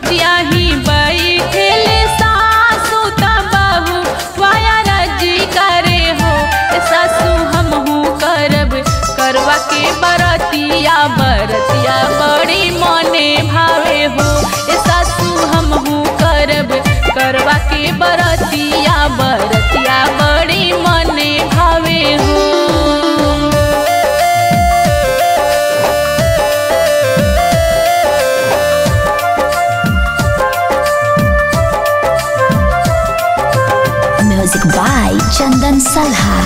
जियाही बैठेले सासू त बहू वाया रजी करे हो। सासू हमहू करब करवा के बरतिया बरतिया बड़ी मने भावे हो। सासू हमहू करब करवा के बरतिया बरतिया बड़ी मने भावे हो। Music by Chandan Salha.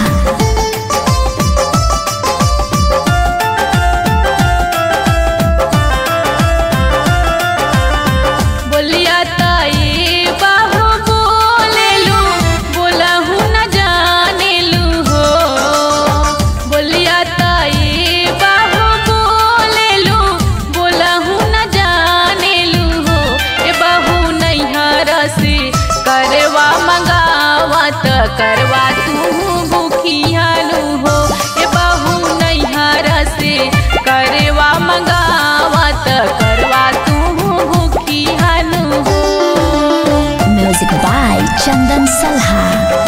करवा तू भूखियालू हो। ए बहू नैहर से करवा मंगावा त करवा तू भूखियालू हो। Music by Chandan Salha.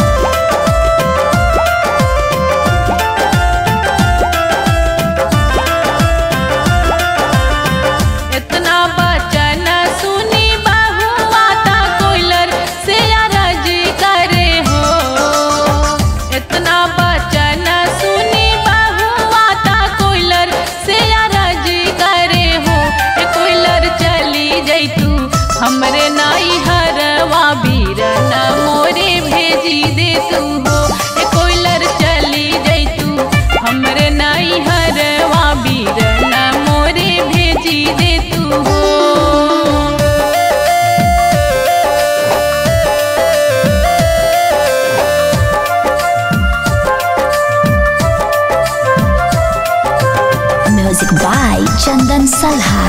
हमरे नाई हरवा बीरन मोरे भेजी दे तू हो। कोयलर चली जैतू हमरे नाई हरवा बीरन मोरे भेजी दे तू हो। Music by Chandan Salha.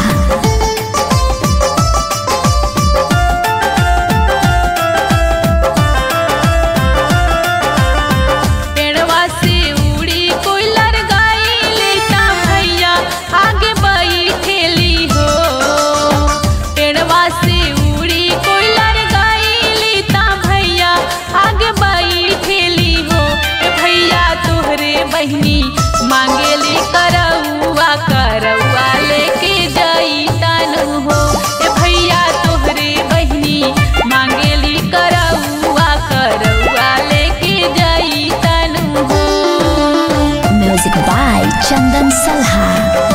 बहनी मांगेली करौआ करौआ लेके जाई तानू हो। भैया तोहरे बहनी मांगेली करौआ करौआ लेके जाई तानू हो। Music by Chandan Salha.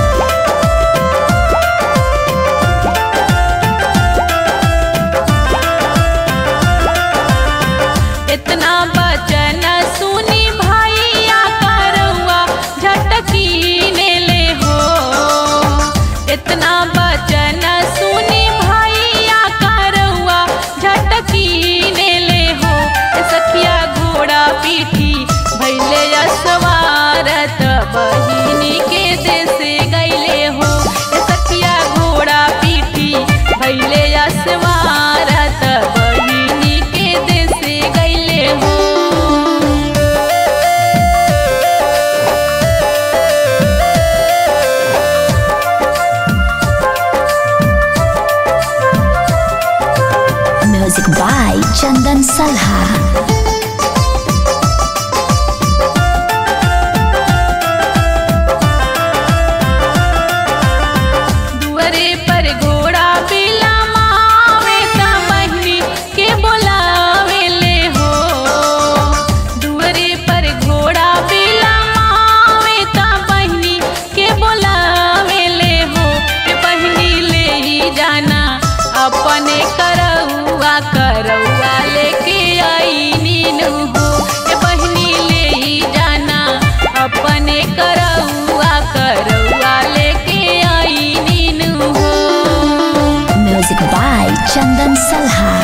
इतना बचन सुनी भैया करौआ झटकीने ले हो। इतना बचन सुनी भैया करौआ झटकीने ले हो। सखिया घोड़ा पीठी भैले असवारत बहिनी के देसे गैले हो। सखिया घोड़ा पीठी भैले असवारत बहिनी के देसे गैले हो। Music by Chandan Salha. दुअरे पर घोड़ा पिला मावे त बहिनी के बोलावे ले हो। दुअरे पर घोड़ा पिला मावे त बहिनी के बोलावे ले हो। बहिनी ले ही जाना अपने करौआ करौआ लेके आई नीनू हो। बहिनी ले ही जाना अपने करौआ करौआ लेके आई नीनू हो। Music by Chandan Salha.